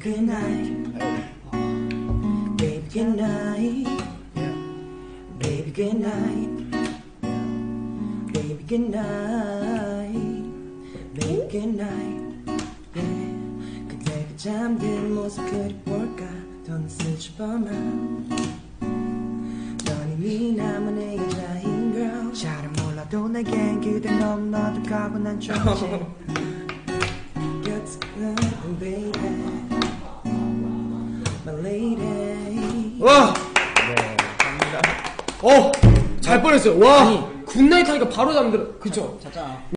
good night. Baby good night. Baby good night. Baby good night. Baby good night. Yeah. 그대가 잠든 모습 그리울까 더는 수줍어만 넌 이미 나만의 여자인 girl. 잘은 몰라도 내겐 그대 너무나도 가분한 존재. That's good baby my lady. 와! 네, 감사합니다. 잘 뻔했어요. 와! 아니. 굿나잇 하니까 바로 잠들어. 그쵸? 자자.